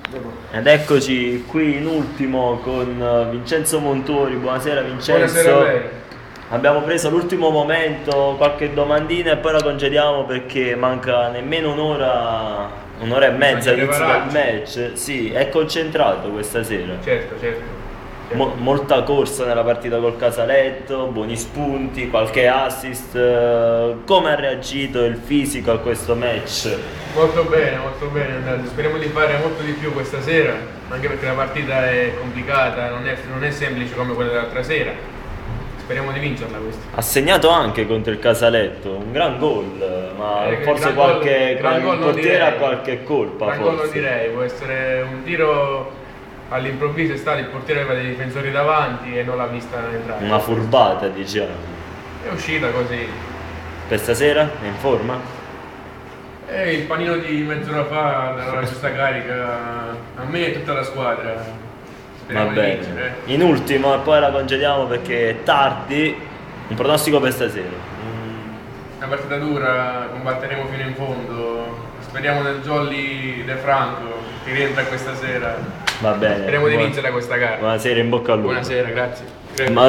Ed eccoci qui in ultimo con Vincenzo Montori. Buonasera Vincenzo. Buonasera a lei. Abbiamo preso l'ultimo momento, qualche domandina e poi la congediamo perché manca nemmeno un'ora e mezza all'inizio del match. Sì, è concentrato questa sera. Certo. Molta corsa nella partita col Casaletto, buoni spunti, qualche assist. Come ha reagito il fisico a questo match? Molto bene, speriamo di fare molto di più questa sera, anche perché la partita è complicata, non è semplice come quella dell'altra sera. Speriamo di vincerla questa. Ha segnato anche contro il Casaletto, un gran gol, ma forse il portiere ha qualche colpa. Gran gol non direi, può essere un tiro all'improvviso, il portiere aveva dei difensori davanti e non l'ha vista entrare. Una furbata, diciamo. È uscita così. Per stasera è in forma? Il panino di mezz'ora fa dava la giusta carica a me e tutta la squadra. Speriamo di vincere. In ultimo, e poi la congediamo perché è tardi. Un pronostico per stasera? Una partita dura, combatteremo fino in fondo. Speriamo nel Jolly De Franco che rientra questa sera. Va bene. Speriamo di vincere questa gara. Buonasera, in bocca al lupo. Buonasera, grazie.